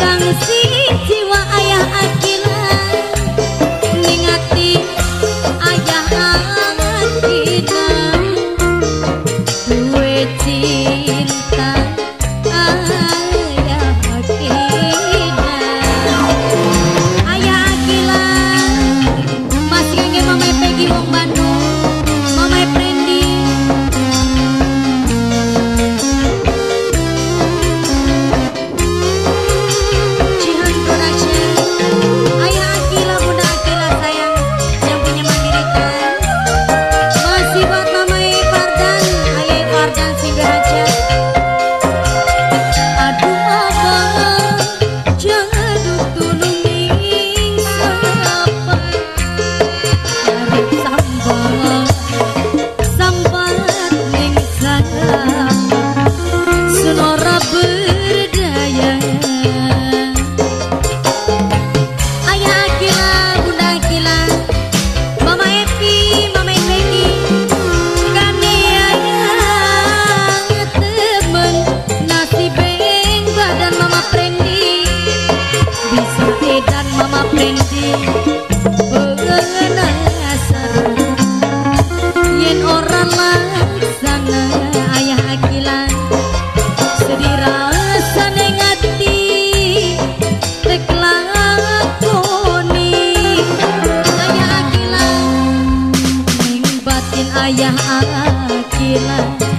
Ayah Akila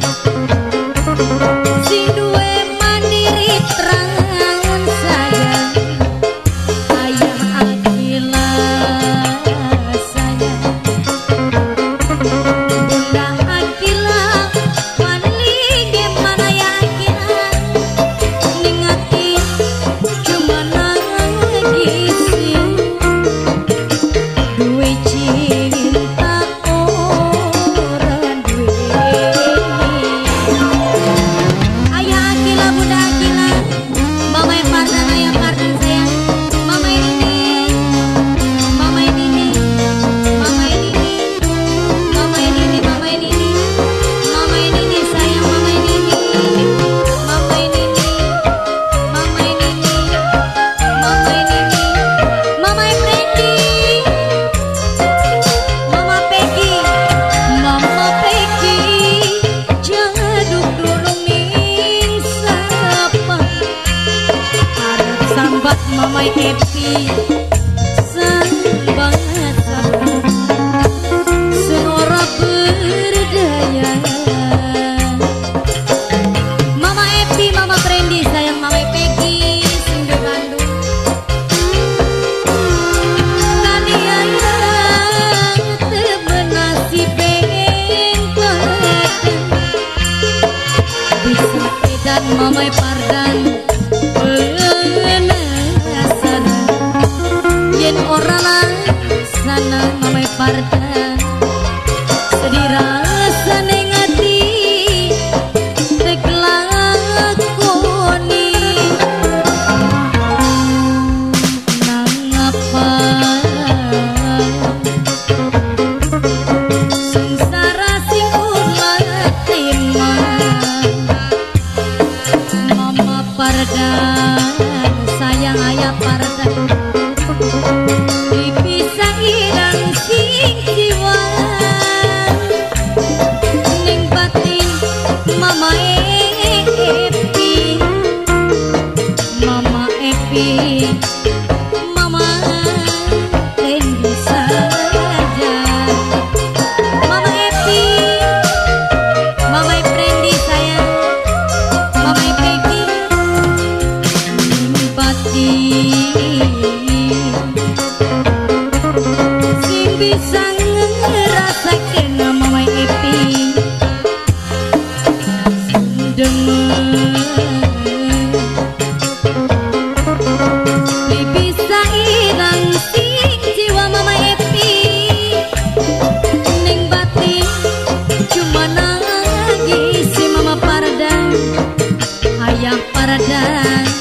si duwe mandiri terangan sayang. Ayah Akila sayang, Bunda Akila paling gimana ya Akila, ningati cuma nangis duwe cinta. Mamai happy sambang sabun senora berdaya. Mama Epi, Mama Brandy, sayang Mama Peggy Sunda Bandung. Tadi ayah temenasi bengkel bisa dan Mama Pardan orang sana Mamai Pardan sedih rasa nengati teklakoni nangapa sengsara sing umat timang. Mama Pardan sayang ayah Pardan dipisah irang sing jiwa ning batin Mama Epi, Mama Epi, Mama Brandy saja. Mama Epi, Mama Brandy sayang, Mama Peggy ning batin bisa ngerasakan Mama Epi demen bisa hilang sing jiwa Mama Epi ning batin cuma nangis si Mama Pardan ayah Pardan.